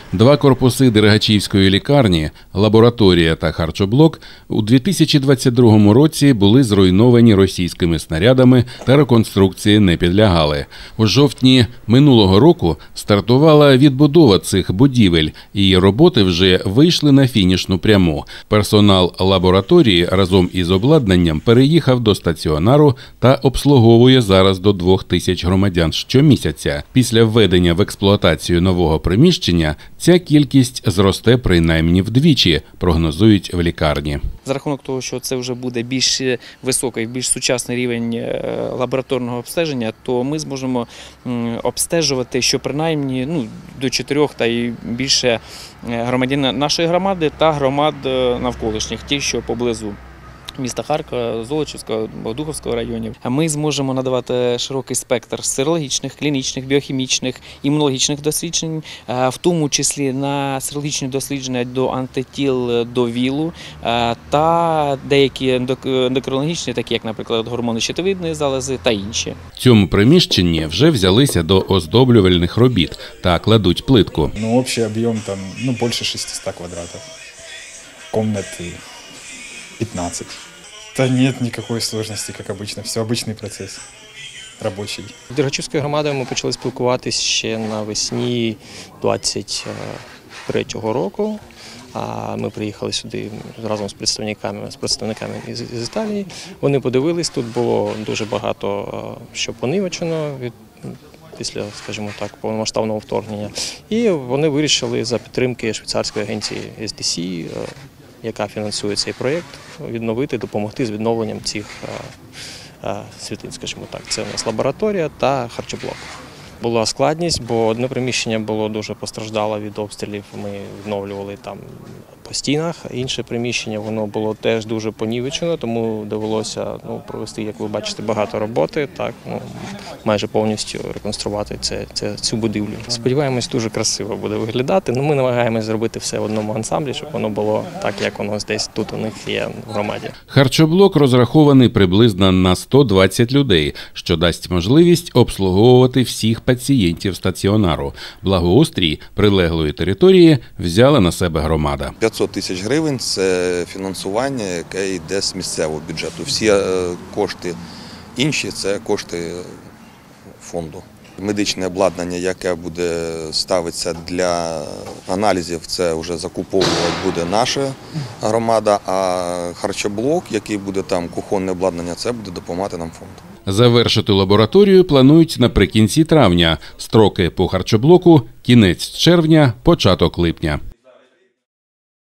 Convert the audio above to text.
Два корпуси Дергачівської лікарні, лабораторія та харчоблок, у 2022 році були зруйновані російськими снарядами та реконструкції не підлягали. У жовтні минулого року стартувала відбудова цих будівель, і роботи вже вийшли на фінішну пряму. Персонал лабораторії разом із обладнанням переїхав до стаціонару та обслуговує зараз до 2000 громадян щомісяця. Після введення в експлуатацію нового приміщення ця кількість зросте принаймні вдвічі, прогнозують в лікарні. За рахунок того, що це вже буде більш високий, більш сучасний рівень лабораторного обстеження, то ми зможемо обстежувати, що принаймні до 4 та й більше громадян нашої громади та громад навколишніх, ті, що поблизу міста Харкова, Золочівського, Богодухівського районів. Ми зможемо надавати широкий спектр серологічних, клінічних, біохімічних, імунологічних досліджень, в тому числі на серологічні дослідження до антитіл до ВІЛу та деякі ендокринологічні, такі як, наприклад, гормони щитовидної залози та інші. В цьому приміщенні вже взялися до оздоблювальних робіт та кладуть плитку. Общий об'єм там більше 600 квадратів. Комнати 15. Да нет никакой сложности, как обычно. Все обычный процесс, робочий. З Дергачівською громадою ми почали спілкуватися ще навесні 23-го року. Ми приїхали сюди разом з представниками з Італії. Вони подивились, тут було дуже багато що понівечено після, скажімо так, повномасштабного вторгнення. І вони вирішили за підтримки швейцарської агенції SDC, яка фінансує цей проєкт, відновити, допомогти з відновленням цих світлин, скажімо так. Це у нас лабораторія та харчоблок. Була складність, бо одне приміщення було дуже постраждало від обстрілів, ми відновлювали там по стінах, інше приміщення, воно було теж дуже понівечено, тому довелося провести, як ви бачите, багато роботи, майже повністю реконструвати цю будівлю. Сподіваємось, дуже красиво буде виглядати, ми намагаємось зробити все в одному ансамблі, щоб воно було так, як воно десь тут у них є в громаді. Харчоблок розрахований приблизно на 120 людей, що дасть можливість обслуговувати всіх пацієнтів стаціонару. Благоустрій прилеглої території взяла на себе громада. 500 тисяч гривень – це фінансування, яке йде з місцевого бюджету. Всі кошти інші – це кошти фонду. Медичне обладнання, яке буде ставитися для аналізів, це вже закуповувати буде наша громада, а харчоблок, який буде там, кухонне обладнання, це буде допомагати нам фонд. Завершити лабораторію планують наприкінці травня. Строки по харчоблоку – кінець червня, початок липня.